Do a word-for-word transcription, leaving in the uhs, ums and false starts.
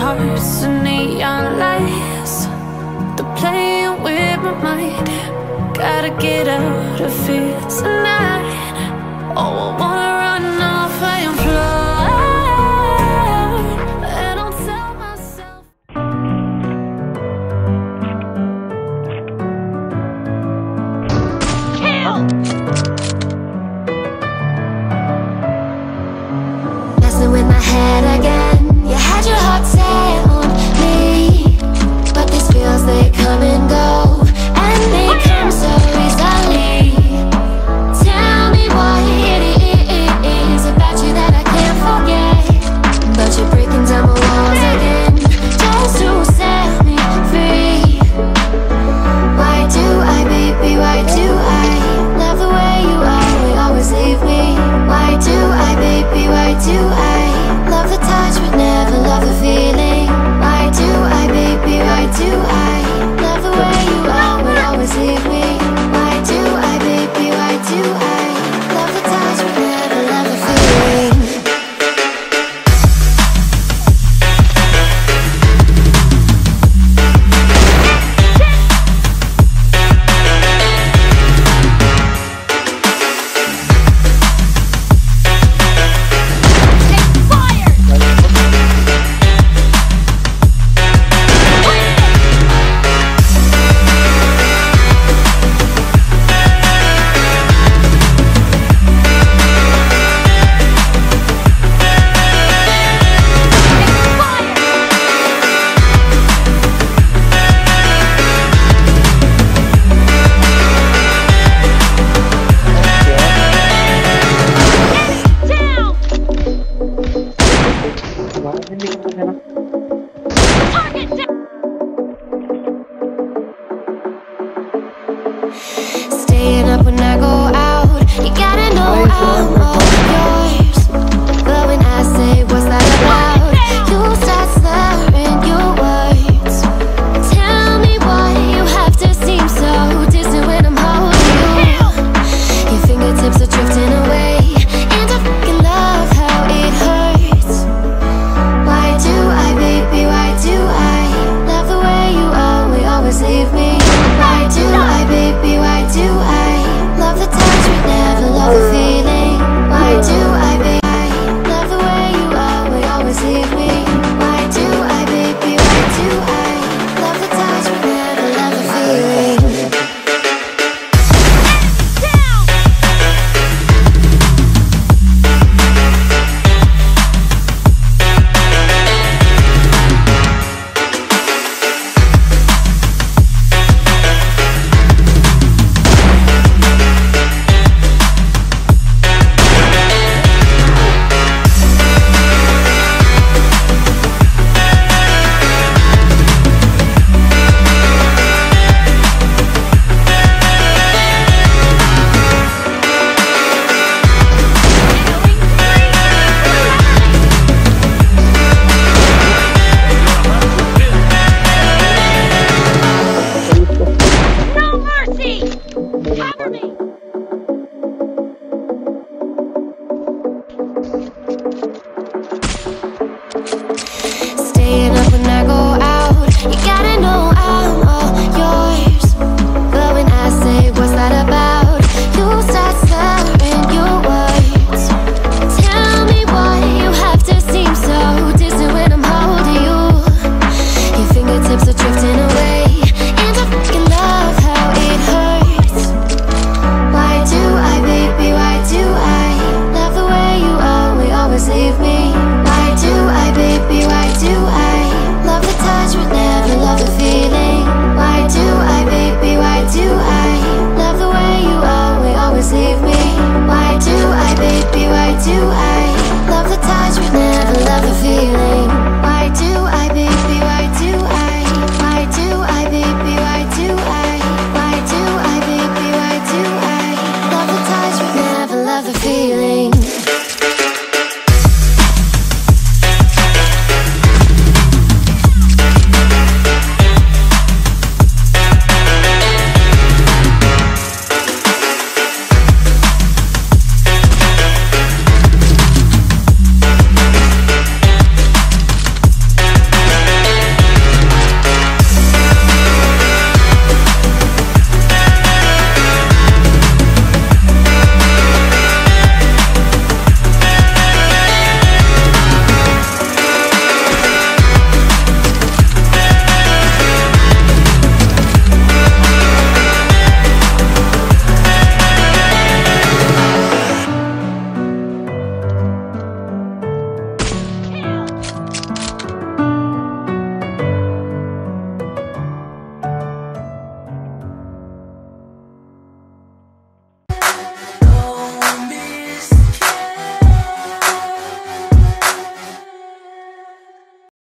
hearts and neon lights, they're playing with my mind. Gotta get out of here tonight. Oh, I wanna run off and fly, and I'll tell myself. Kill! Messing with my head again. You had your heart set on me, but these feels, they come and go, and they come so easily. Tell me what it is about you that I can't forget, but you're breaking down my walls again, just to set me free. Why do I, baby, why do I love the way you are, we always leave me? Why do I, baby, why do I love the touch but never love the feeling? Why do I, baby, why do I love the way you are but always leave me? Why do I, baby, why do I love the touch but never love the feeling? Staying up when I go out, you gotta know I'm all yours. But when I say what's that about, you start slurring your words. Tell me why you have to seem so distant when I'm holding you. Your fingertips are drifting away, and I fucking love how it hurts. Why do I, baby, why do I love the way you are, we always leave me? Why do I, baby, why do I love the touch but never love the feeling? Why do I, baby, I love the way you are, we always leave me? Why do I, baby, why do I love the touch but never love the feeling? Staying up when I go out, you gotta know I'm all yours. But when I say what's that about, you start slurring your words. Tell me why you have to seem so distant when I'm holding you. Your fingertips are drifting